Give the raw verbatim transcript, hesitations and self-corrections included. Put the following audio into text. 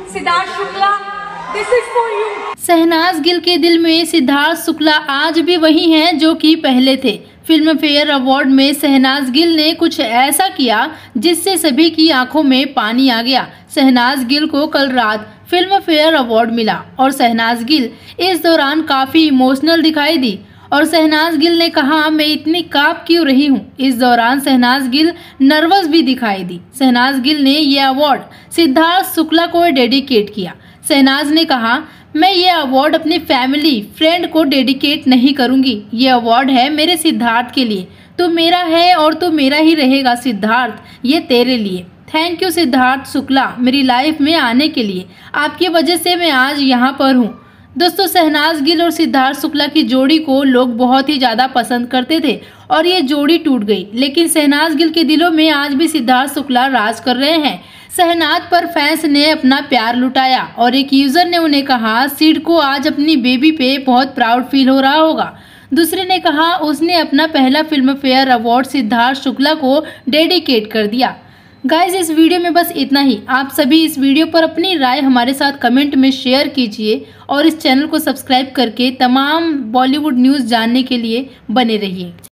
Siddharth Shukla, this is for you. Shehnaaz Gill के दिल में सिद्धार्थ शुक्ला आज भी वही हैं जो कि पहले थे। फिल्म फेयर अवार्ड में शहनाज गिल ने कुछ ऐसा किया जिससे सभी की आंखों में पानी आ गया। शहनाज गिल को कल रात फिल्म फेयर अवार्ड मिला और शहनाज गिल इस दौरान काफी इमोशनल दिखाई दी और शहनाज गिल ने कहा, मैं इतनी कांप क्यों रही हूँ। इस दौरान शहनाज गिल नर्वस भी दिखाई दी। शहनाज गिल ने यह अवार्ड सिद्धार्थ शुक्ला को डेडिकेट किया। शहनाज ने कहा, मैं ये अवार्ड अपनी फैमिली फ्रेंड को डेडिकेट नहीं करूंगी। ये अवार्ड है मेरे सिद्धार्थ के लिए। तू मेरा है और तू मेरा ही रहेगा सिद्धार्थ, ये तेरे लिए। थैंक यू सिद्धार्थ शुक्ला, मेरी लाइफ में आने के लिए। आपकी वजह से मैं आज यहाँ पर हूँ। दोस्तों, शहनाज गिल और सिद्धार्थ शुक्ला की जोड़ी को लोग बहुत ही ज़्यादा पसंद करते थे और ये जोड़ी टूट गई, लेकिन शहनाज गिल के दिलों में आज भी सिद्धार्थ शुक्ला राज कर रहे हैं। शहनाज पर फैंस ने अपना प्यार लुटाया और एक यूजर ने उन्हें कहा, सिड को आज अपनी बेबी पे बहुत प्राउड फील हो रहा होगा। दूसरे ने कहा, उसने अपना पहला Filmfare award Siddharth Shukla को डेडिकेट कर दिया। गाइज, इस वीडियो में बस इतना ही। आप सभी इस वीडियो पर अपनी राय हमारे साथ कमेंट में शेयर कीजिए और इस चैनल को सब्सक्राइब करके तमाम बॉलीवुड न्यूज़ जानने के लिए बने रहिए।